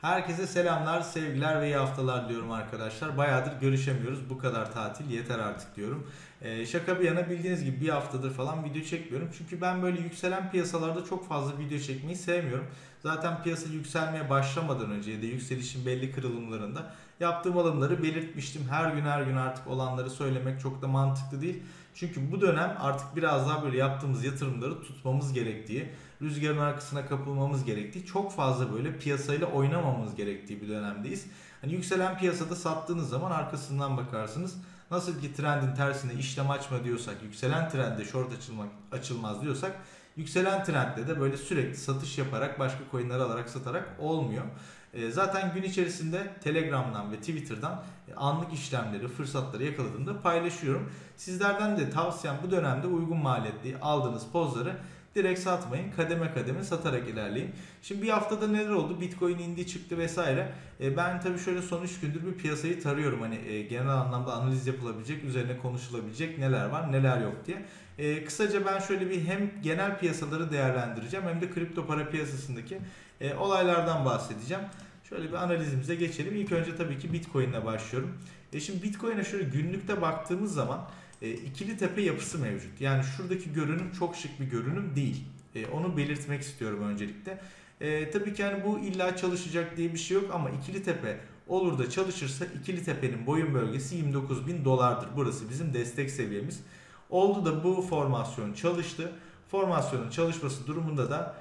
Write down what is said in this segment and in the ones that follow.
Herkese selamlar, sevgiler ve iyi haftalar diyorum arkadaşlar. Bayağıdır görüşemiyoruz. Bu kadar tatil yeter artık diyorum. Şaka bir yana bildiğiniz gibi bir haftadır falan video çekmiyorum. Çünkü ben böyle yükselen piyasalarda çok fazla video çekmeyi sevmiyorum. Zaten piyasa yükselmeye başlamadan önce ya da yükselişin belli kırılımlarında yaptığım alımları belirtmiştim. Her gün artık olanları söylemek çok da mantıklı değil. Çünkü bu dönem artık biraz daha böyle yaptığımız yatırımları tutmamız gerektiği, rüzgarın arkasına kapılmamız gerektiği, çok fazla böyle piyasayla oynamamamız gerektiği bir dönemdeyiz. Hani yükselen piyasada sattığınız zaman arkasından bakarsınız. Nasıl ki trendin tersine işlem açma diyorsak, yükselen trendde short açılmaz diyorsak, yükselen trendde de böyle sürekli satış yaparak başka coinleri alarak satarak olmuyor. Zaten gün içerisinde Telegram'dan ve Twitter'dan anlık işlemleri, fırsatları yakaladığımda paylaşıyorum. Sizlerden de tavsiyem bu dönemde uygun maliyetli aldığınız pozları direkt satmayın. Kademe kademe satarak ilerleyin. Şimdi bir haftada neler oldu? Bitcoin indi çıktı vesaire. Ben tabii şöyle son 3 gündür bir piyasayı tarıyorum. Hani genel anlamda analiz yapılabilecek, üzerine konuşulabilecek neler var neler yok diye. Kısaca ben şöyle bir hem genel piyasaları değerlendireceğim hem de kripto para piyasasındaki olaylardan bahsedeceğim. Şöyle bir analizimize geçelim. İlk önce tabii ki Bitcoin ile başlıyorum. Şimdi Bitcoin'e şöyle günlükte baktığımız zaman ikili tepe yapısı mevcut. Yani şuradaki görünüm çok şık bir görünüm değil. Onu belirtmek istiyorum öncelikle. Tabii ki yani bu illa çalışacak diye bir şey yok ama ikili tepe olur da çalışırsa ikili tepenin boyun bölgesi 29.000 dolardır. Burası bizim destek seviyemiz. Oldu da bu formasyon çalıştı. Formasyonun çalışması durumunda da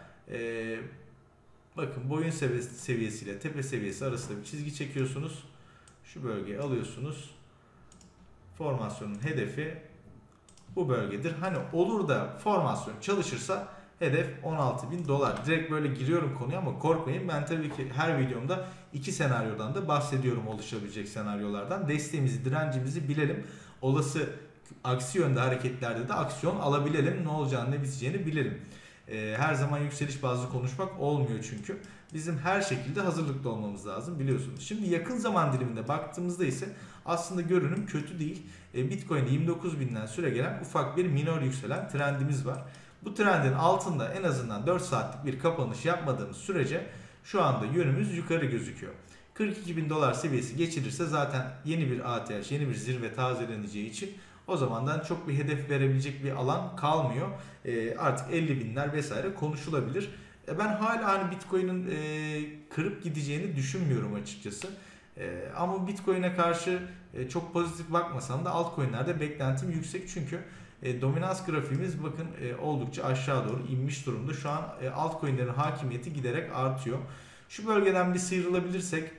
bakın boyun seviyesiyle tepe seviyesi arasında bir çizgi çekiyorsunuz. Şu bölgeyi alıyorsunuz. Formasyonun hedefi bu bölgedir. Hani olur da formasyon çalışırsa hedef 16.000 dolar. Direkt böyle giriyorum konuya ama korkmayın. Ben tabii ki her videomda iki senaryodan da bahsediyorum, oluşabilecek senaryolardan. Desteğimizi, direncimizi bilelim. Olası aksi yönde hareketlerde de aksiyon alabilelim. Ne olacağını, ne biteceğini bilelim. Her zaman yükseliş bazlı konuşmak olmuyor çünkü. Bizim her şekilde hazırlıklı olmamız lazım biliyorsunuz. Şimdi yakın zaman diliminde baktığımızda ise aslında görünüm kötü değil. Bitcoin'de 29.000'den süre gelen ufak bir minor yükselen trendimiz var. Bu trendin altında en azından 4 saatlik bir kapanış yapmadığımız sürece şu anda yönümüz yukarı gözüküyor. 42.000 dolar seviyesi geçilirse zaten yeni bir ATH, yeni bir zirve tazeleneceği için o zamandan çok bir hedef verebilecek bir alan kalmıyor. Artık 50.000'ler vesaire konuşulabilir. Ben hala hani Bitcoin'in kırıp gideceğini düşünmüyorum açıkçası. Ama Bitcoin'e karşı çok pozitif bakmasam da altcoin'lerde beklentim yüksek çünkü dominans grafiğimiz bakın oldukça aşağı doğru inmiş durumda. Şu an altcoin'lerin hakimiyeti giderek artıyor. Şu bölgeden bir sıyrılabilirsek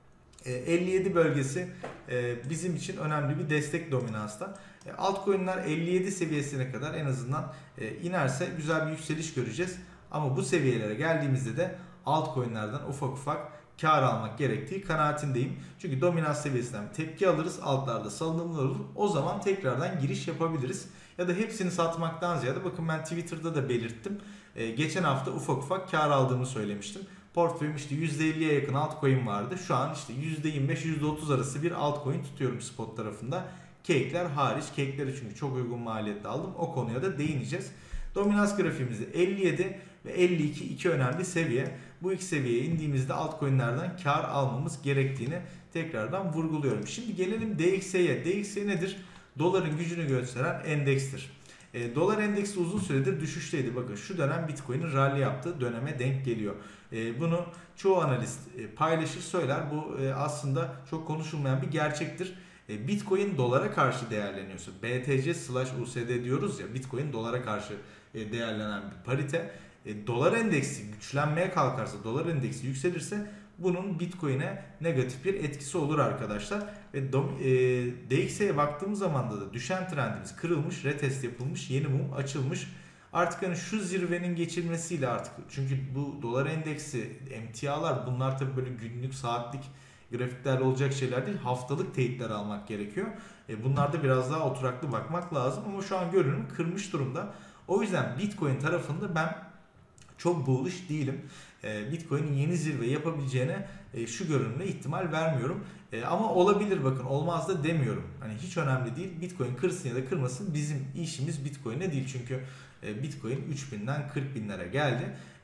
57 bölgesi bizim için önemli bir destek dominansta. Altcoin'ler 57 seviyesine kadar en azından inerse güzel bir yükseliş göreceğiz. Ama bu seviyelere geldiğimizde de altcoin'lerden ufak ufak kar almak gerektiği kanaatindeyim. Çünkü dominans seviyesinden tepki alırız, altlarda salınımlar olur. O zaman tekrardan giriş yapabiliriz. Ya da hepsini satmaktan ziyade bakın ben Twitter'da da belirttim. Geçen hafta ufak ufak kar aldığımı söylemiştim. Portföyüm işte %50'ye yakın altcoin vardı. Şu an işte %25-%30 arası bir altcoin tutuyorum spot tarafında. Cake'ler hariç. Cake'leri çünkü çok uygun maliyette aldım. O konuya da değineceğiz. Dominans grafiğimizde 57 ve 52 iki önemli seviye. Bu iki seviyeye indiğimizde altcoin'lerden kar almamız gerektiğini tekrardan vurguluyorum. Şimdi gelelim DXY'ye. DXY nedir? Doların gücünü gösteren endekstir. Dolar endeksi uzun süredir düşüşteydi. Bakın şu dönem Bitcoin'in rally yaptığı döneme denk geliyor. Bunu çoğu analist paylaşır söyler. Bu aslında çok konuşulmayan bir gerçektir. Bitcoin dolara karşı değerleniyorsa, BTC/USD diyoruz ya, Bitcoin dolara karşı değerlenen bir parite. Dolar endeksi güçlenmeye kalkarsa, dolar endeksi yükselirse bunun Bitcoin'e negatif bir etkisi olur arkadaşlar. Ve DXY'ye baktığımız zaman da düşen trendimiz kırılmış, retest yapılmış, yeni mum açılmış. Artık hani şu zirvenin geçilmesiyle artık, çünkü bu dolar endeksi, emtialar, bunlar tabii böyle günlük, saatlik grafiklerle olacak şeyler değil. Haftalık teyitler almak gerekiyor. Bunlarda biraz daha oturaklı bakmak lazım ama şu an görünüm kırmış durumda. O yüzden Bitcoin tarafında ben çok bullish değilim. Bitcoin'in yeni zirve yapabileceğine şu görünümle ihtimal vermiyorum. Ama olabilir, bakın olmaz da demiyorum. Hani hiç önemli değil. Bitcoin kırsın ya da kırmasın, bizim işimiz Bitcoin'e değil. Çünkü Bitcoin 3.000'den 40.000'lere geldi.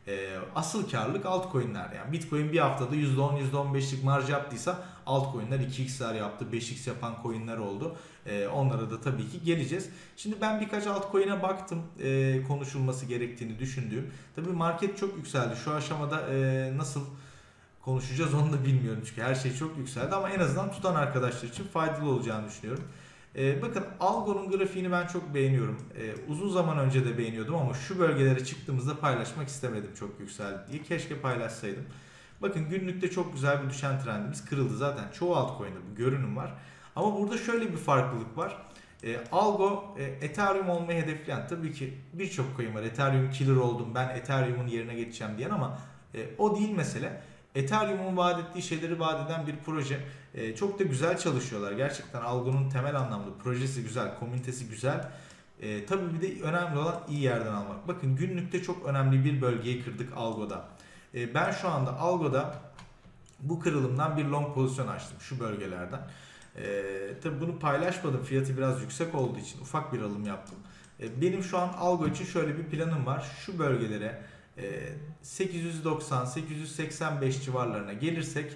Asıl karlılık altcoin'ler. Yani Bitcoin bir haftada %10, %15'lik marj yaptıysa altcoin'ler 2x'ler yaptı, 5x yapan coin'ler oldu. Onlara da tabii ki geleceğiz. Şimdi ben birkaç altcoin'e baktım, konuşulması gerektiğini düşündüğüm. Tabii market çok yükseldi. Şu aşamada nasıl konuşacağız onu da bilmiyorum çünkü her şey çok yükseldi, ama en azından tutan arkadaşlar için faydalı olacağını düşünüyorum. Bakın Algo'nun grafiğini ben çok beğeniyorum. Uzun zaman önce de beğeniyordum ama şu bölgelere çıktığımızda paylaşmak istemedim çok yükseldi diye. Keşke paylaşsaydım. Bakın günlükte çok güzel bir düşen trendimiz kırıldı. Zaten çoğu altcoin'de bu görünüm var. Ama burada şöyle bir farklılık var. Algo Ethereum olmayı hedefleyen, tabii ki birçok coin var. Ethereum killer oldum, ben Ethereum'un yerine geçeceğim diyen, ama o değil mesele. Ethereum'un vaat ettiği şeyleri vaat eden bir proje. Çok da güzel çalışıyorlar. Gerçekten Algo'nun temel anlamda projesi güzel, komünitesi güzel. Tabii bir de önemli olan iyi yerden almak. Bakın günlükte çok önemli bir bölgeyi kırdık Algo'da. Ben şu anda Algo'da bu kırılımdan bir long pozisyon açtım şu bölgelerden. Tabii bunu paylaşmadım, fiyatı biraz yüksek olduğu için ufak bir alım yaptım. Benim şu an Algo için şöyle bir planım var. Şu bölgelere 890-885 civarlarına gelirsek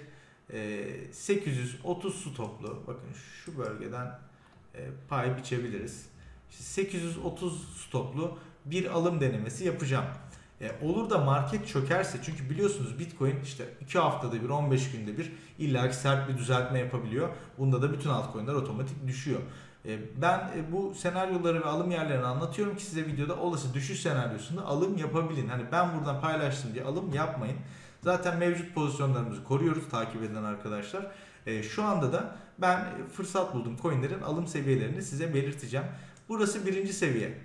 830 stoplu, bakın şu bölgeden pay biçebiliriz. İşte 830 stoplu bir alım denemesi yapacağım. Olur da market çökerse, çünkü biliyorsunuz Bitcoin işte 2 haftada bir, 15 günde bir illaki sert bir düzeltme yapabiliyor. Bunda da bütün altcoin'ler otomatik düşüyor. Ben bu senaryoları ve alım yerlerini anlatıyorum ki size videoda olası düşüş senaryosunda alım yapabilin. Hani ben buradan paylaştım diye alım yapmayın. Zaten mevcut pozisyonlarımızı koruyoruz takip eden arkadaşlar. Şu anda da ben fırsat buldum, coinlerin alım seviyelerini size belirteceğim. Burası birinci seviye.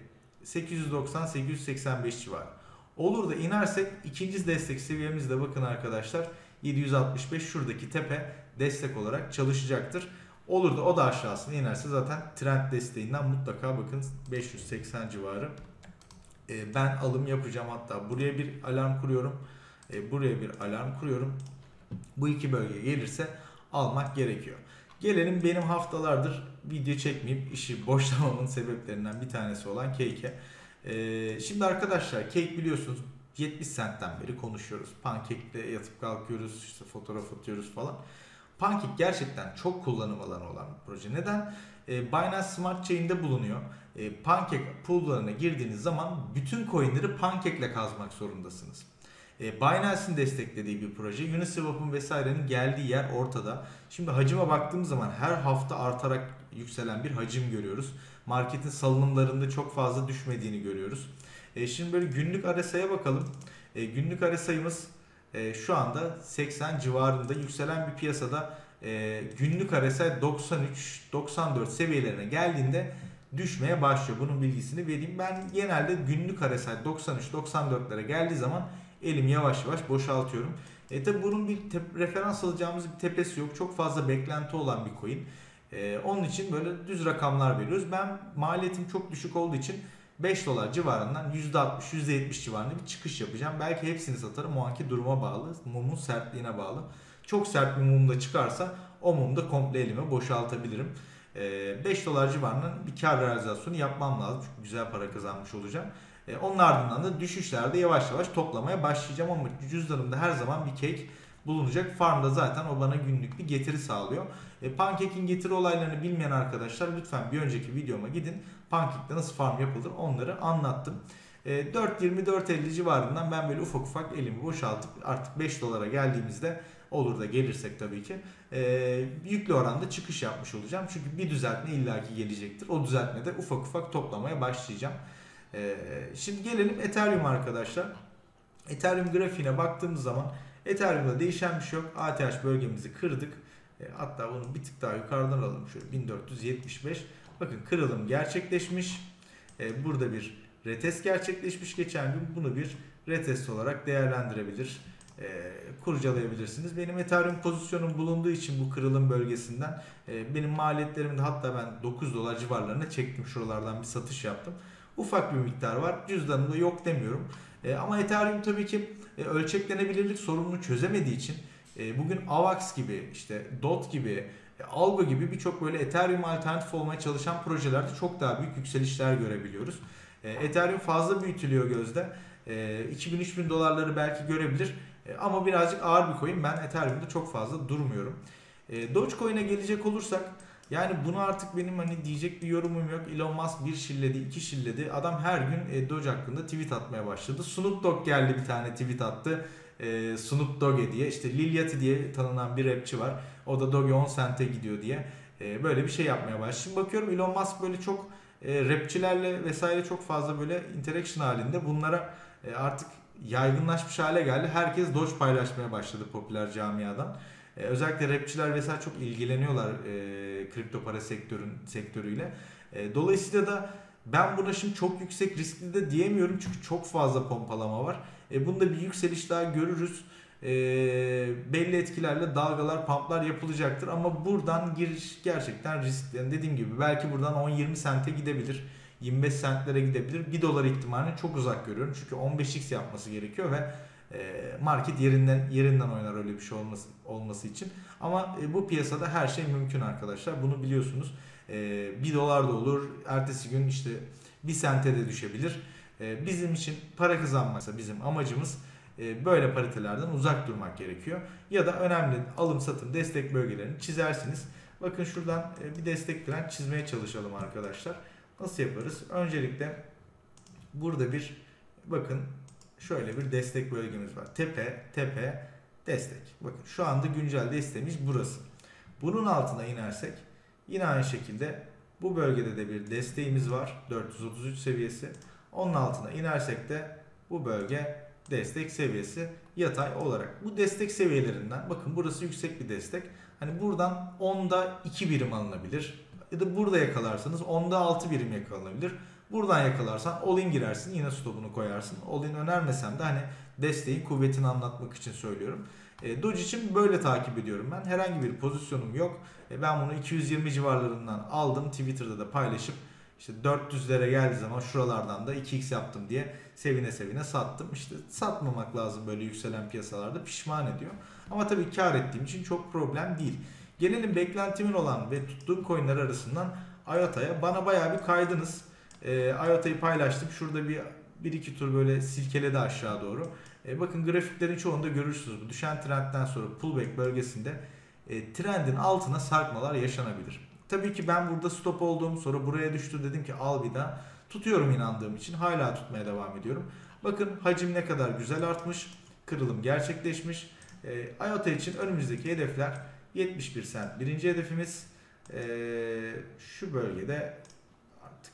890-885 civarı. Olur da inersek ikinci destek seviyemizde bakın arkadaşlar 765, şuradaki tepe destek olarak çalışacaktır. Olur da o da aşağısına inerse zaten trend desteğinden mutlaka bakın 580 civarı. Ben alım yapacağım, hatta buraya bir alarm kuruyorum. Buraya bir alarm kuruyorum. Bu iki bölgeye gelirse almak gerekiyor. Gelelim benim haftalardır video çekmeyip işi boşlamamın sebeplerinden bir tanesi olan Cake'e. Şimdi arkadaşlar Cake biliyorsunuz 70 centten beri konuşuyoruz. Pancake'de yatıp kalkıyoruz, işte fotoğraf atıyoruz falan. Pancake gerçekten çok kullanım alanı olan bir proje. Neden? Binance Smart Chain'de bulunuyor. Pancake pool'larına girdiğiniz zaman bütün coin'leri Pancake ile kazmak zorundasınız. Binance'in desteklediği bir proje. Uniswap'ın vesairenin geldiği yer ortada. Şimdi hacime baktığımız zaman her hafta artarak yükselen bir hacim görüyoruz. Marketin salınımlarında çok fazla düşmediğini görüyoruz. Şimdi böyle günlük RSI'ye bakalım. Günlük RSI'miz şu anda 80 civarında yükselen bir piyasada günlük RSI 93-94 seviyelerine geldiğinde düşmeye başlıyor. Bunun bilgisini vereyim. Ben genelde günlük RSI 93-94'lere geldiği zaman elimi yavaş yavaş boşaltıyorum. Tabi bunun bir referans alacağımız bir tepesi yok. Çok fazla beklenti olan bir coin. Onun için böyle düz rakamlar veriyoruz. Ben maliyetim çok düşük olduğu için 5 dolar civarından %60-%70 civarında bir çıkış yapacağım. Belki hepsini satarım. O anki duruma bağlı. Mumun sertliğine bağlı. Çok sert bir mum da çıkarsa o mumu da komple elime boşaltabilirim. 5 dolar civarından bir kar realizasyonu yapmam lazım. Çünkü güzel para kazanmış olacağım. Onun ardından da düşüşlerde yavaş yavaş toplamaya başlayacağım, ama cüzdanımda her zaman bir cake bulunacak. Farmda zaten o bana günlük bir getiri sağlıyor. Pancake'in getiri olaylarını bilmeyen arkadaşlar lütfen bir önceki videoma gidin. Pancake'de nasıl farm yapılır onları anlattım. 4.20-4.50 civarından ben böyle ufak ufak elimi boşaltıp artık 5 dolara geldiğimizde, olur da gelirsek tabii ki yüklü oranda çıkış yapmış olacağım. Çünkü bir düzeltme illaki gelecektir. O düzeltmede ufak ufak toplamaya başlayacağım. Şimdi gelelim Ethereum arkadaşlar. Ethereum grafiğine baktığımız zaman Ethereum'da değişen bir şey yok. ATH bölgemizi kırdık. Hatta bunu bir tık daha yukarıdan alalım. Şöyle 1475. Bakın kırılım gerçekleşmiş. Burada bir retest gerçekleşmiş geçen gün. Bunu bir retest olarak değerlendirebilir, kurcalayabilirsiniz. Benim Ethereum pozisyonum bulunduğu için bu kırılım bölgesinden benim maliyetlerimi de hatta ben 9 dolar civarlarına çektim. Şuralardan bir satış yaptım. Ufak bir miktar var. Cüzdanımda yok demiyorum. Ama Ethereum tabii ki ölçeklenebilirlik sorununu çözemediği için bugün AVAX gibi, işte DOT gibi, Algo gibi birçok böyle Ethereum alternatif olmaya çalışan projelerde çok daha büyük yükselişler görebiliyoruz. Ethereum fazla büyütülüyor gözde. 2000-3000 dolarları belki görebilir. Ama birazcık ağır bir coin. Ben Ethereum'da çok fazla durmuyorum. Dogecoin'e gelecek olursak, yani bunu artık benim hani diyecek bir yorumum yok. Elon Musk bir şilledi, iki şilledi. Adam her gün Doge hakkında tweet atmaya başladı. Snoop Dogg geldi, bir tane tweet attı. Snoop Dogg diye. İşte Lil Yachty diye tanınan bir rapçi var. O da Doge 10 sente gidiyor diye. Böyle bir şey yapmaya başladı. Şimdi bakıyorum Elon Musk böyle çok rapçilerle vesaire çok fazla böyle interaction halinde. Bunlara artık yaygınlaşmış hale geldi. Herkes Doge paylaşmaya başladı popüler camiadan. Özellikle rapçiler vesaire çok ilgileniyorlar kripto para sektörüyle. Dolayısıyla da ben buna şimdi çok yüksek riskli de diyemiyorum çünkü çok fazla pompalama var. Bunda bir yükseliş daha görürüz. Belli etkilerle dalgalar, pumplar yapılacaktır ama buradan giriş gerçekten riskli. Yani dediğim gibi belki buradan 10-20 sente gidebilir. 25 sentlere gidebilir. 1 dolar ihtimalini çok uzak görüyorum. Çünkü 15x yapması gerekiyor ve market yerinden oynar öyle bir şey olması için. Ama bu piyasada her şey mümkün arkadaşlar. Bunu biliyorsunuz. 1 dolar da olur. Ertesi gün işte 1 sente de düşebilir. Bizim için para kazanmaksa bizim amacımız böyle paritelerden uzak durmak gerekiyor. Ya da önemli alım satım destek bölgelerini çizersiniz. Bakın şuradan bir destek trend çizmeye çalışalım arkadaşlar. Nasıl yaparız? Öncelikle burada bir bakın şöyle bir destek bölgemiz var. Tepe, destek. Bakın şu anda güncel desteğimiz burası. Bunun altına inersek yine aynı şekilde bu bölgede de bir desteğimiz var. 433 seviyesi. Onun altına inersek de bu bölge destek seviyesi yatay olarak. Bu destek seviyelerinden bakın burası yüksek bir destek. Hani buradan 10'da 2 birim alınabilir. Ya da burada yakalarsanız 10'da 6 birim yakalanabilir. Buradan yakalarsan all-in girersin, yine stopunu koyarsın. All-in önermesem de hani desteğin kuvvetini anlatmak için söylüyorum. Doge için böyle takip ediyorum ben. Herhangi bir pozisyonum yok. Ben bunu 220 civarlarından aldım. Twitter'da da paylaşıp işte 400'lere geldiği zaman şuralardan da 2x yaptım diye sevine sevine sattım. İşte satmamak lazım böyle yükselen piyasalarda, pişman ediyor. Ama tabii kar ettiğim için çok problem değil. Gelelim beklentimin olan ve tuttuğum coinler arasından IOTA'ya. Bana bayağı bir kaydınız. IOTA'yı paylaştım. Şurada bir iki tur böyle silkeledi aşağı doğru. Bakın grafiklerin çoğunda görürsünüz. Bu düşen trendden sonra pullback bölgesinde trendin altına sarkmalar yaşanabilir. Tabii ki ben burada stop olduğum, sonra buraya düştü, dedim ki al bir daha. Tutuyorum inandığım için, hala tutmaya devam ediyorum. Bakın hacim ne kadar güzel artmış. Kırılım gerçekleşmiş. IOTA için önümüzdeki hedefler 71 sent. Birinci hedefimiz şu bölgede artık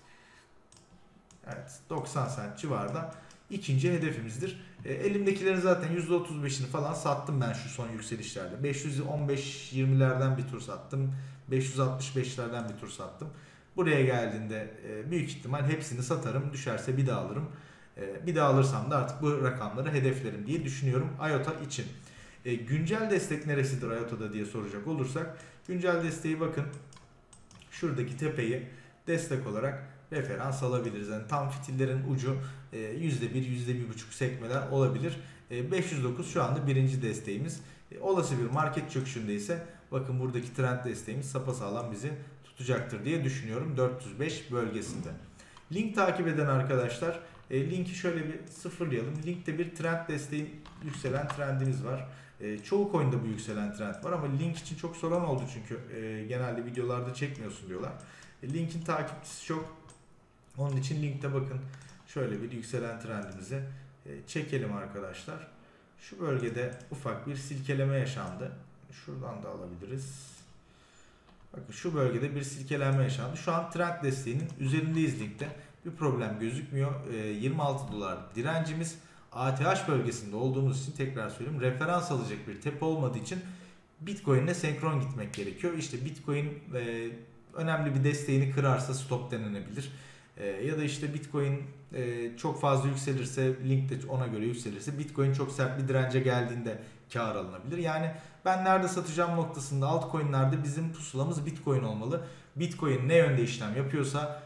evet 90 sent civarında ikinci hedefimizdir. Elimdekilerin zaten %35'ini falan sattım ben şu son yükselişlerde. 515-20'lerden bir tur sattım. 565'lerden bir tur sattım. Buraya geldiğinde büyük ihtimal hepsini satarım. Düşerse bir daha alırım. Bir daha alırsam da artık bu rakamları hedeflerim diye düşünüyorum IOTA için. Güncel destek neresidir IOTA'da diye soracak olursak, güncel desteği bakın şuradaki tepeyi destek olarak referans alabiliriz. Yani tam fitillerin ucu %1, %1,5 sekmeler olabilir. 509 şu anda birinci desteğimiz. Olası bir market çöküşünde ise bakın buradaki trend desteğimiz sapasağlam bizi tutacaktır diye düşünüyorum 405 bölgesinde. Link takip eden arkadaşlar, linki şöyle bir sıfırlayalım. Linkte bir trend desteği, yükselen trendimiz var. Çoğu coin'de bu yükselen trend var ama link için çok soran oldu çünkü genelde videolarda çekmiyorsun diyorlar. Linkin takipçisi çok. Onun için linkte bakın şöyle bir yükselen trendimizi çekelim arkadaşlar. Şu bölgede ufak bir silkeleme yaşandı. Şuradan da alabiliriz. Bakın şu bölgede bir silkelenme yaşandı. Şu an trend desteğinin üzerindeyiz linkte. Bir problem gözükmüyor. 26 dolar direncimiz. ATH bölgesinde olduğumuz için tekrar söyleyeyim, referans alacak bir tepe olmadığı için Bitcoin ile senkron gitmek gerekiyor. İşte Bitcoin önemli bir desteğini kırarsa stop denenebilir. Ya da işte Bitcoin çok fazla yükselirse, link de ona göre yükselirse, Bitcoin çok sert bir dirence geldiğinde kar alınabilir. Yani ben nerede satacağım noktasında altcoin'lerde bizim pusulamız Bitcoin olmalı. Bitcoin ne yönde işlem yapıyorsa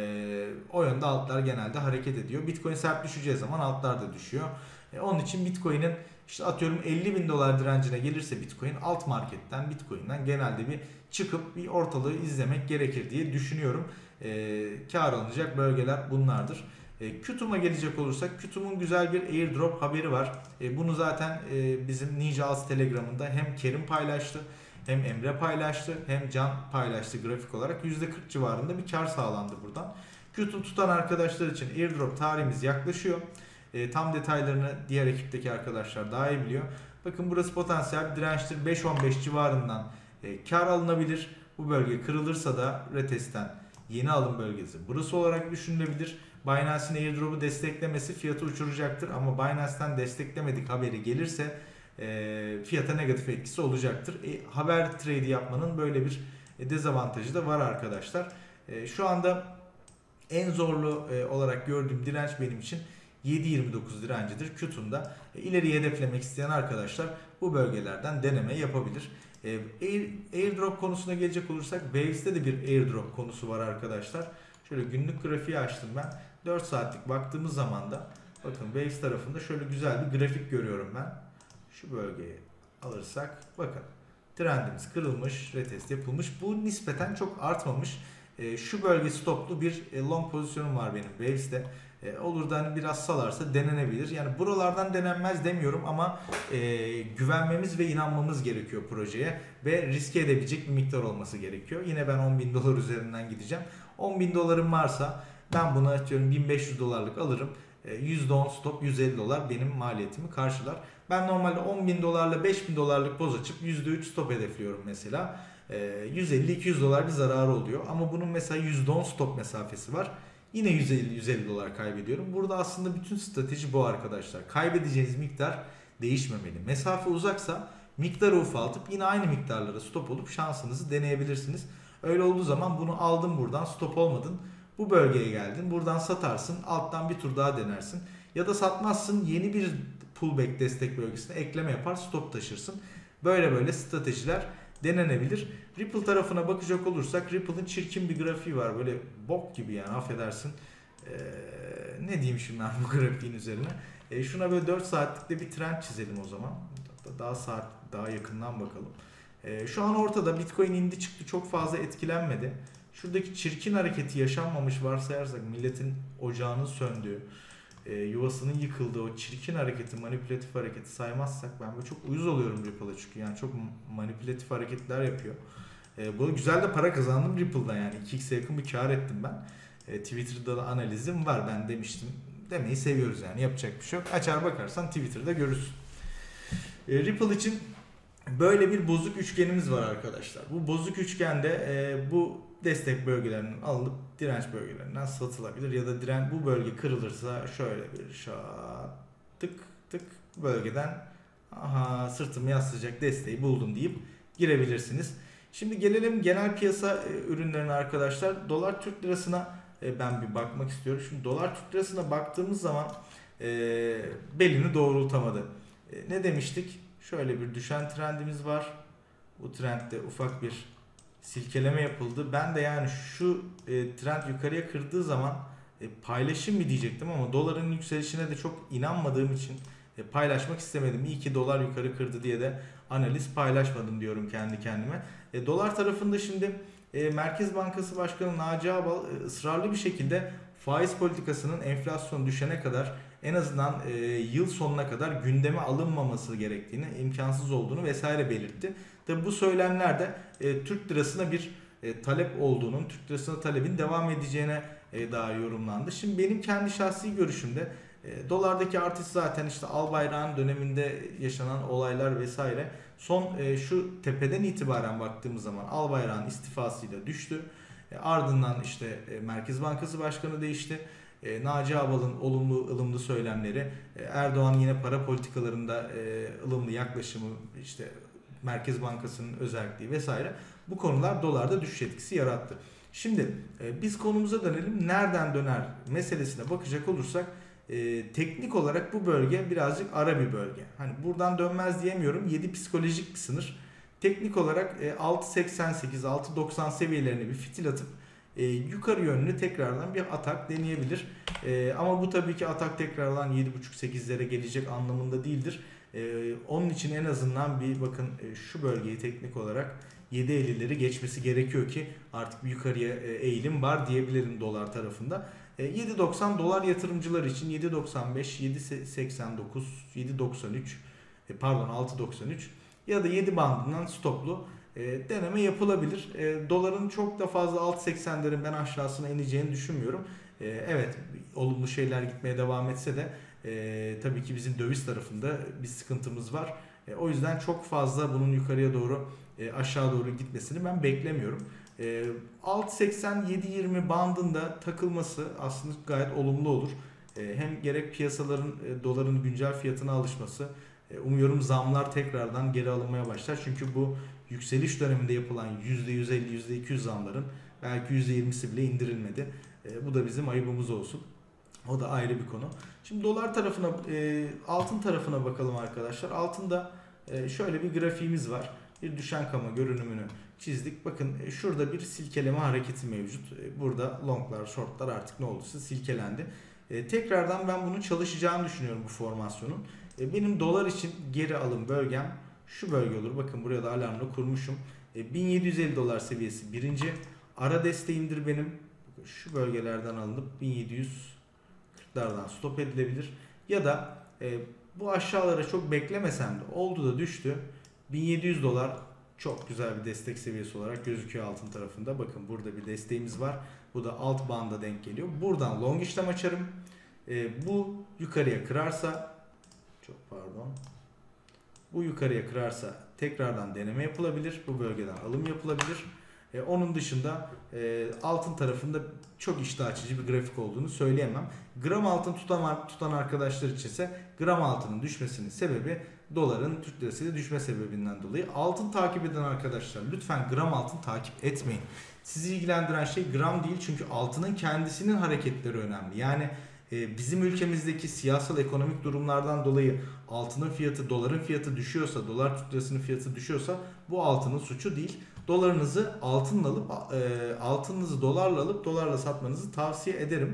o yönde altlar genelde hareket ediyor. Bitcoin sert düşeceği zaman altlar da düşüyor. Onun için Bitcoin'in işte atıyorum 50 bin dolar direncine gelirse Bitcoin, alt marketten Bitcoin'den genelde bir çıkıp bir ortalığı izlemek gerekir diye düşünüyorum. Kar alınacak bölgeler bunlardır. Qtum'a gelecek olursak Qtum'un güzel bir airdrop haberi var. Bunu zaten bizim Ninja As Telegram'ında hem Kerim paylaştı, hem Emre paylaştı, hem Can paylaştı grafik olarak. %40 civarında bir kar sağlandı buradan. Qtum tutan arkadaşlar için airdrop tarihimiz yaklaşıyor. Tam detaylarını diğer ekipteki arkadaşlar daha iyi biliyor. Bakın burası potansiyel bir dirençtir. 5.15 civarından kar alınabilir. Bu bölge kırılırsa da retestten yeni alım bölgesi burası olarak düşünülebilir. Binance'in airdrop'u desteklemesi fiyatı uçuracaktır ama Binance'ten desteklemedik haberi gelirse fiyata negatif etkisi olacaktır. Haber trade yapmanın böyle bir dezavantajı da var arkadaşlar. Şu anda en zorlu olarak gördüğüm direnç benim için 7.29 direncidir Qtum'da. İleriye hedeflemek isteyen arkadaşlar bu bölgelerden deneme yapabilir. Airdrop konusuna gelecek olursak Waves'te de bir airdrop konusu var arkadaşlar. Şöyle günlük grafiği açtım ben. 4 saatlik baktığımız zaman da bakın Waves tarafında şöyle güzel bir grafik görüyorum ben. Şu bölgeyi alırsak bakın trendimiz kırılmış, retest yapılmış. Bu nispeten çok artmamış. Şu bölge stoplu bir long pozisyonum var benim Waves'te. Olur da hani biraz salarsa denenebilir. Yani buralardan denenmez demiyorum ama güvenmemiz ve inanmamız gerekiyor projeye ve riske edebilecek bir miktar olması gerekiyor. Yine ben 10.000 dolar üzerinden gideceğim. 10.000 dolarım varsa ben bunu atıyorum 1.500 dolarlık alırım. %10 stop 150 dolar benim maliyetimi karşılar. Ben normalde 10.000 dolarla 5.000 dolarlık boz açıp %3 stop hedefliyorum mesela. 150-200 dolar bir zararı oluyor. Ama bunun mesela %10 stop mesafesi var. Yine 150 dolar kaybediyorum. Burada aslında bütün strateji bu arkadaşlar. Kaybedeceğiniz miktar değişmemeli. Mesafe uzaksa miktarı ufaltıp yine aynı miktarlara stop olup şansınızı deneyebilirsiniz. Öyle olduğu zaman bunu aldın buradan stop olmadın. Bu bölgeye geldin. Buradan satarsın. Alttan bir tur daha denersin. Ya da satmazsın. Yeni bir pullback destek bölgesine ekleme yapar stop taşırsın. Böyle stratejiler denenebilir. Ripple tarafına bakacak olursak Ripple'ın çirkin bir grafiği var. Böyle bok gibi yani affedersin. Ne diyeyim şimdi ben bu grafiğin üzerine. Şuna böyle 4 saatlikte bir trend çizelim o zaman. Daha yakından bakalım. Şu an ortada Bitcoin indi çıktı çok fazla etkilenmedi. Şuradaki çirkin hareketi yaşanmamış varsayarsak milletin ocağının söndüğü, yuvasının yıkıldığı o çirkin hareketi, manipülatif hareketi saymazsak ben böyle çok uyuz oluyorum Ripple'a çünkü yani çok manipülatif hareketler yapıyor. Bu güzel de para kazandım Ripple'da yani 2x'e yakın bir kar ettim ben. Twitter'da da analizim var ben demiştim. Demeyi seviyoruz yani yapacak bir şey yok. Açar bakarsan Twitter'da görürsün. Ripple için böyle bir bozuk üçgenimiz var arkadaşlar. Bu bozuk üçgende bu destek bölgelerinin alınıp direnç bölgelerinden satılabilir ya da bu bölge kırılırsa şöyle bir tık tık bölgeden sırtımı yaslayacak desteği buldum deyip girebilirsiniz. Şimdi gelelim genel piyasa ürünlerine arkadaşlar. Dolar Türk lirasına ben bir bakmak istiyorum. Şimdi dolar Türk lirasına baktığımız zaman belini doğrultamadı. Ne demiştik? Şöyle bir düşen trendimiz var. Bu trendde ufak bir silkeleme yapıldı. Ben de yani şu trend yukarıya kırdığı zaman paylaşım mı diyecektim ama doların yükselişine de çok inanmadığım için paylaşmak istemedim. İyi ki dolar yukarı kırdı diye de analiz paylaşmadım diyorum kendi kendime. Dolar tarafında şimdi Merkez Bankası Başkanı Naci Ağbal ısrarlı bir şekilde faiz politikasının enflasyon düşene kadar en azından yıl sonuna kadar gündeme alınmaması gerektiğini, imkansız olduğunu vesaire belirtti. Tabi bu söylemlerde Türk lirasına bir talep olduğunun, Türk lirasına talebin devam edeceğine dair yorumlandı. Şimdi benim kendi şahsi görüşümde dolardaki artış zaten işte Albayrak'ın döneminde yaşanan olaylar vesaire son şu tepeden itibaren baktığımız zaman Albayrak'ın istifasıyla düştü. Ardından işte Merkez Bankası Başkanı değişti. Naci Ağbal'ın ılımlı söylemleri, Erdoğan yine para politikalarında ılımlı yaklaşımı, işte Merkez Bankası'nın özelliği vesaire bu konular dolarda düşüş etkisi yarattı. Şimdi biz konumuza dönelim. Nereden döner meselesine bakacak olursak teknik olarak bu bölge birazcık ara bir bölge. Hani buradan dönmez diyemiyorum. 7 psikolojik bir sınır. Teknik olarak 6.88, 6.90 seviyelerine bir fitil atıp yukarı yönlü tekrardan bir atak deneyebilir. Ama bu tabii ki atak tekrardan 7.5-8'lere gelecek anlamında değildir. Onun için en azından bir bakın şu bölgeyi teknik olarak 7.50'leri geçmesi gerekiyor ki artık bir yukarıya eğilim var diyebilirim dolar tarafında. 7.90 dolar yatırımcılar için 7.95, 7.89, 7.93 pardon 6.93 ya da 7 bandından stoplu deneme yapılabilir. Doların çok da fazla 6.80'lerin ben aşağısına ineceğini düşünmüyorum. Evet, olumlu şeyler gitmeye devam etse de tabii ki bizim döviz tarafında bir sıkıntımız var. O yüzden çok fazla bunun yukarıya doğru aşağı doğru gitmesini ben beklemiyorum. 6.80-7.20 bandında takılması aslında gayet olumlu olur. Hem gerek piyasaların doların güncel fiyatına alışması, umuyorum zamlar tekrardan geri alınmaya başlar. Çünkü bu yükseliş döneminde yapılan %150, %200 zamların belki %20'si bile indirilmedi. Bu da bizim ayıbımız olsun. O da ayrı bir konu. Şimdi dolar tarafına, altın tarafına bakalım arkadaşlar. Altında şöyle bir grafiğimiz var. Bir düşen kama görünümünü çizdik. Bakın şurada bir silkeleme hareketi mevcut. Burada longlar, shortlar artık ne olduysa silkelendi. Tekrardan ben bunun çalışacağını düşünüyorum bu formasyonun. Benim dolar için geri alım bölgem şu bölge olur. Bakın buraya da alarmla kurmuşum. 1750 dolar seviyesi birinci. Ara desteğimdir benim. Şu bölgelerden alınıp 1740'lardan stop edilebilir. Ya da bu aşağılara çok beklemesem de oldu da düştü. 1700 dolar çok güzel bir destek seviyesi olarak gözüküyor altın tarafında. Bakın burada bir desteğimiz var. Bu da alt banda denk geliyor. Buradan long işlem açarım. Bu yukarıya kırarsa, çok pardon. Bu yukarıya kırarsa tekrardan deneme yapılabilir. Bu bölgeden alım yapılabilir. Onun dışında altın tarafında çok iştah açıcı bir grafik olduğunu söyleyemem. Gram altın tutan arkadaşlar için ise gram altının düşmesinin sebebi doların Türk lirasıyla düşme sebebinden dolayı. Altın takip eden arkadaşlar lütfen gram altın takip etmeyin. Sizi ilgilendiren şey gram değil, çünkü altının kendisinin hareketleri önemli. Yani bizim ülkemizdeki siyasal ekonomik durumlardan dolayı altının fiyatı, doların fiyatı düşüyorsa, dolar Türk lirasının fiyatı düşüyorsa bu altının suçu değil. Dolarınızı altınla alıp altınınızı dolarla alıp dolarla satmanızı tavsiye ederim.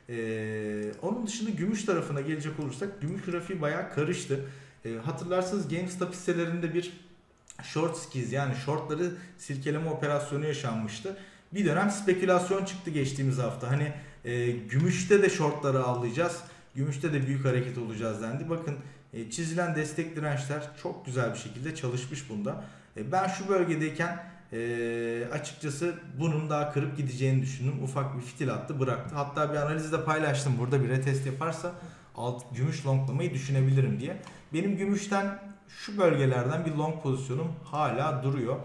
Onun dışında gümüş tarafına gelecek olursak gümüş grafiği bayağı karıştı. Hatırlarsanız GameStop hisselerinde bir short squeeze, yani shortları silkeleme operasyonu yaşanmıştı. Bir dönem spekülasyon çıktı geçtiğimiz hafta. Hani gümüşte de shortları avlayacağız, gümüşte de büyük hareket olacağız dendi. Bakın çizilen destek dirençler çok güzel bir şekilde çalışmış bunda. Ben şu bölgedeyken açıkçası bunun daha kırıp gideceğini düşündüm. Ufak bir fitil attı, bıraktı. Hatta bir analizde paylaştım. Burada bir retest yaparsa gümüş longlamayı düşünebilirim diye. Benim gümüşten şu bölgelerden bir long pozisyonum hala duruyor.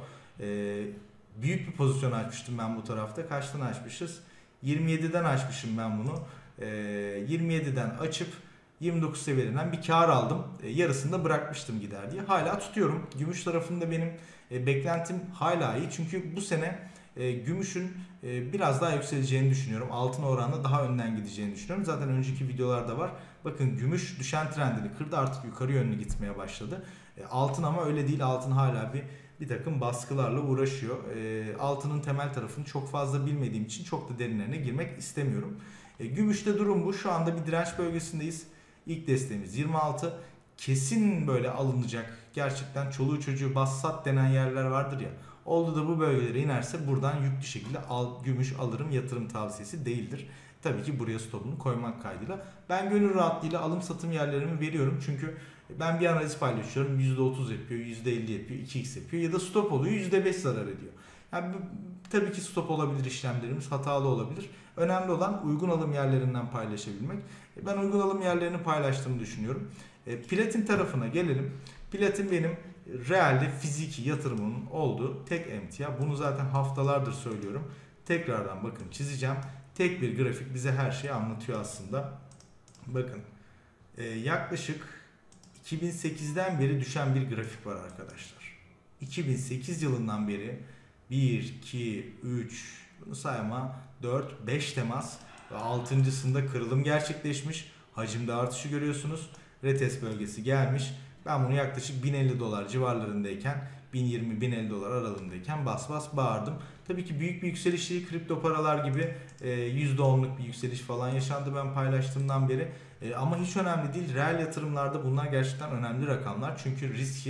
Büyük bir pozisyon açmıştım ben bu tarafta. Kaçtan açmışız? 27'den açmışım ben bunu. 27'den açıp 29 seviyelerinden bir kar aldım. Yarısını da bırakmıştım gider diye. Hala tutuyorum. Gümüş tarafında benim beklentim hala iyi. Çünkü bu sene gümüşün biraz daha yükseleceğini düşünüyorum. Altına oranla daha önden gideceğini düşünüyorum. Zaten önceki videolarda var. Bakın gümüş düşen trendini kırdı, artık yukarı yönlü gitmeye başladı. Altın ama öyle değil. Altın hala bir takım baskılarla uğraşıyor. Altının temel tarafını çok fazla bilmediğim için çok da derinlerine girmek istemiyorum. Gümüşte durum bu. Şu anda bir direnç bölgesindeyiz. İlk desteğimiz 26. Kesin böyle alınacak, gerçekten çoluğu çocuğu bassat denen yerler vardır ya. Oldu da bu bölgelere inerse buradan yüklü şekilde gümüş alırım, yatırım tavsiyesi değildir. Tabii ki buraya stopunu koymak kaydıyla. Ben gönül rahatlığıyla alım satım yerlerimi veriyorum. Çünkü ben bir analiz paylaşıyorum. %30 yapıyor, %50 yapıyor, 2x yapıyor ya da stop oluyor, %5 zarar ediyor. Yani tabii ki stop olabilir, işlemlerimiz hatalı olabilir. Önemli olan uygun alım yerlerinden paylaşabilmek. Ben uygun alım yerlerini paylaştığımı düşünüyorum. Platin tarafına gelelim. Platin benim realde fiziki yatırımımın olduğu tek emtia. Bunu zaten haftalardır söylüyorum. Tekrardan bakın çizeceğim. Tek bir grafik bize her şeyi anlatıyor aslında. Bakın yaklaşık 2008'den beri düşen bir grafik var arkadaşlar. 2008 yılından beri 1, 2, 3, bunu sayma 4, 5 temas ve 6.sında kırılım gerçekleşmiş. Hacimde artışı görüyorsunuz. Retest bölgesi gelmiş. Ben bunu yaklaşık 1050 dolar civarlarındayken 1020-1050 dolar aralığındayken bas bas bağırdım. Tabii ki büyük bir yükseliş değil, kripto paralar gibi %10'luk bir yükseliş falan yaşandı ben paylaştığımdan beri. Ama hiç önemli değil. Reel yatırımlarda bunlar gerçekten önemli rakamlar. Çünkü riski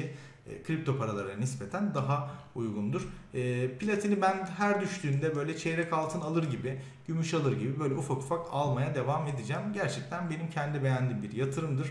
kripto paralara nispeten daha uygundur. Platini ben her düştüğünde böyle çeyrek altın alır gibi, gümüş alır gibi böyle ufak ufak almaya devam edeceğim. Gerçekten benim kendi beğendiğim bir yatırımdır.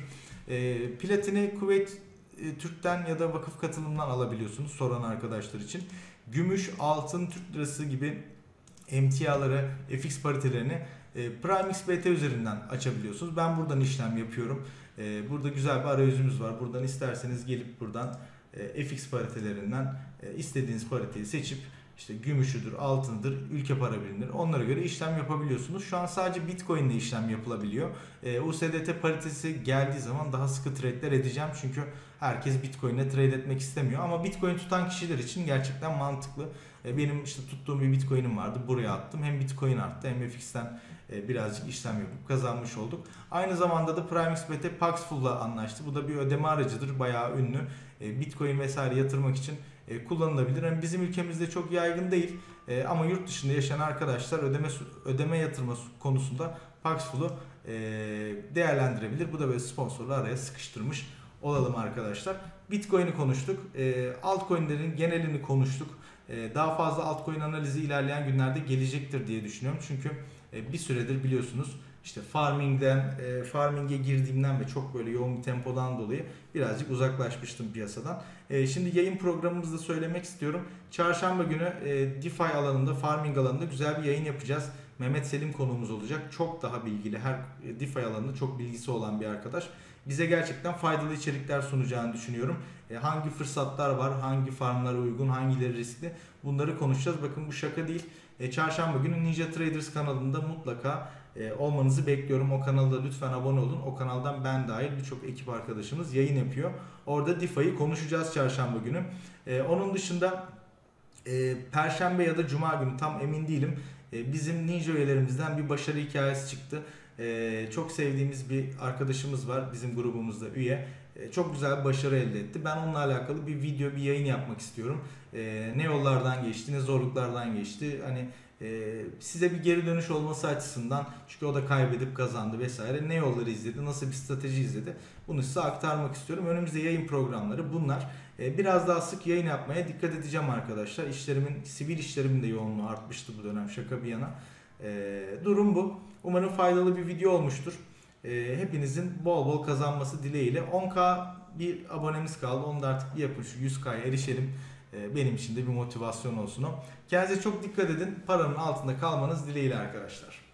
Platini Kuveyt Türk'ten ya da vakıf katılımından alabiliyorsunuz soran arkadaşlar için. Gümüş, altın, Türk lirası gibi emtiaları, FX paritelerini PrimeXBT üzerinden açabiliyorsunuz. Ben buradan işlem yapıyorum. Burada güzel bir arayüzümüz var. Buradan isterseniz gelip buradan FX paritelerinden istediğiniz pariteyi seçip işte gümüşüdür, altınıdır, ülke para birimleri onlara göre işlem yapabiliyorsunuz. Şu an sadece Bitcoin ile işlem yapılabiliyor. USDT paritesi geldiği zaman daha sıkı trade'ler edeceğim. Çünkü herkes Bitcoin ile trade etmek istemiyor. Ama Bitcoin tutan kişiler için gerçekten mantıklı. Benim işte tuttuğum bir Bitcoin'im vardı. Buraya attım. Hem Bitcoin arttı hem FX'ten birazcık işlem yapıp kazanmış olduk. Aynı zamanda da PrimeXBT Paxful'la anlaştı. Bu da bir ödeme aracıdır. Bayağı ünlü. Bitcoin vesaire yatırmak için kullanılabilir. Yani bizim ülkemizde çok yaygın değil. Ama yurt dışında yaşayan arkadaşlar ödeme yatırma konusunda Paxful'u değerlendirebilir. Bu da böyle sponsorlu araya sıkıştırmış olalım arkadaşlar. Bitcoin'i konuştuk. Altcoin'lerin genelini konuştuk. Daha fazla altcoin analizi ilerleyen günlerde gelecektir diye düşünüyorum. Çünkü bir süredir biliyorsunuz işte farming'e girdiğimden ve çok böyle yoğun bir tempodan dolayı birazcık uzaklaşmıştım piyasadan. Şimdi yayın programımızda söylemek istiyorum. Çarşamba günü DeFi alanında, farming alanında güzel bir yayın yapacağız. Mehmet Selim konuğumuz olacak. Çok daha bilgili, her DeFi alanında çok bilgisi olan bir arkadaş. Bize gerçekten faydalı içerikler sunacağını düşünüyorum. Hangi fırsatlar var, hangi farmlara uygun, hangileri riskli bunları konuşacağız. Bakın bu şaka değil. Çarşamba günü Ninja Traders kanalında mutlaka olmanızı bekliyorum. O kanalda lütfen abone olun. O kanaldan ben dahil birçok ekip arkadaşımız yayın yapıyor. Orada DeFi'yi konuşacağız çarşamba günü. Onun dışında Perşembe ya da Cuma günü tam emin değilim. Bizim Ninja üyelerimizden bir başarı hikayesi çıktı. Çok sevdiğimiz bir arkadaşımız var bizim grubumuzda üye. Çok güzel bir başarı elde etti. Ben onunla alakalı bir video, bir yayın yapmak istiyorum. Ne yollardan geçti, ne zorluklardan geçti. Hani size bir geri dönüş olması açısından, çünkü o da kaybedip kazandı vesaire. Ne yolları izledi, nasıl bir strateji izledi. Bunu size aktarmak istiyorum. Önümüzde yayın programları bunlar. Biraz daha sık yayın yapmaya dikkat edeceğim arkadaşlar. Sivil işlerimin de yoğunluğu artmıştı bu dönem, şaka bir yana. Durum bu. Umarım faydalı bir video olmuştur. Hepinizin bol bol kazanması dileğiyle. 10K bir abonemiz kaldı. Onu da artık bir yapın, şu 100K'ya erişelim. Benim için de bir motivasyon olsun o. Kendinize çok dikkat edin. Paranın altında kalmanız dileğiyle arkadaşlar.